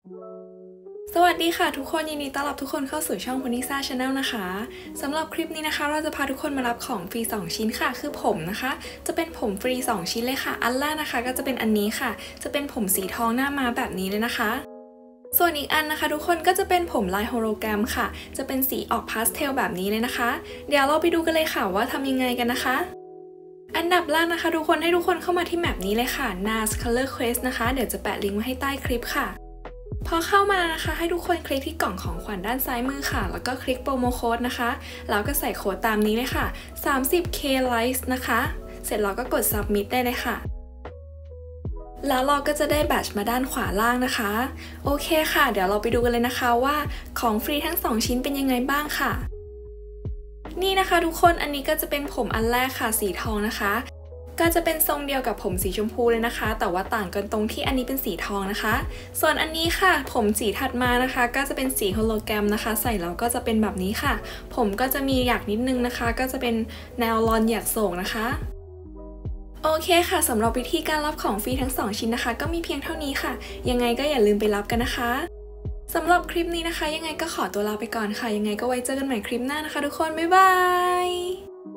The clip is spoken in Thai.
สวัสดีค่ะทุกคนยินดีต้อนรับทุกคนเข้าสู่ช่องคุณนิซ่าชาแนลนะคะสำหรับคลิปนี้นะคะเราจะพาทุกคนมารับของฟรี2ชิ้นค่ะคือผมนะคะจะเป็นผมฟรี2ชิ้นเลยค่ะอันแรกนะคะก็จะเป็นอันนี้ค่ะจะเป็นผมสีทองหน้าม้าแบบนี้เลยนะคะส่วนอีกอันนะคะทุกคนก็จะเป็นผมลายโฮโลแกรมค่ะจะเป็นสีออกพาสเทลแบบนี้เลยนะคะเดี๋ยวเราไปดูกันเลยค่ะว่าทำยังไงกันนะคะอันดับแรกนะคะทุกคนให้ทุกคนเข้ามาที่แมปนี้เลยค่ะ NARS Color Quest นะคะเดี๋ยวจะแปะลิงก์ไว้ให้ใต้คลิปค่ะพอเข้ามานะคะให้ทุกคนคลิกที่กล่องของขวัญด้านซ้ายมือค่ะแล้วก็คลิกโปรโมโค้ดนะคะแล้วก็ใส่โค้ดตามนี้เลยค่ะ 30k likes นะคะเสร็จแล้วก็กด submit ได้เลยค่ะแล้วเราก็จะได้แบตช์มาด้านขวาล่างนะคะโอเคค่ะเดี๋ยวเราไปดูกันเลยนะคะว่าของฟรีทั้ง2ชิ้นเป็นยังไงบ้างค่ะนี่นะคะทุกคนอันนี้ก็จะเป็นผมอันแรกค่ะสีทองนะคะก็จะเป็นทรงเดียวกับผมสีชมพูเลยนะคะแต่ว่าต่างกันตรงที่อันนี้เป็นสีทองนะคะส่วนอันนี้ค่ะผมสีถัดมานะคะก็จะเป็นสีโฮโลแกรมนะคะใส่แล้วก็จะเป็นแบบนี้ค่ะผมก็จะมีหยักนิดนึงนะคะก็จะเป็นแนวลอนหยักโศกนะคะโอเคค่ะสำหรับวิธีการรับของฟรีทั้ง2ชิ้นนะคะก็มีเพียงเท่านี้ค่ะยังไงก็อย่าลืมไปรับกันนะคะสำหรับคลิปนี้นะคะยังไงก็ขอตัวลาไปก่อนค่ะยังไงก็ไว้เจอกันใหม่คลิปหน้านะคะทุกคนบ๊ายบาย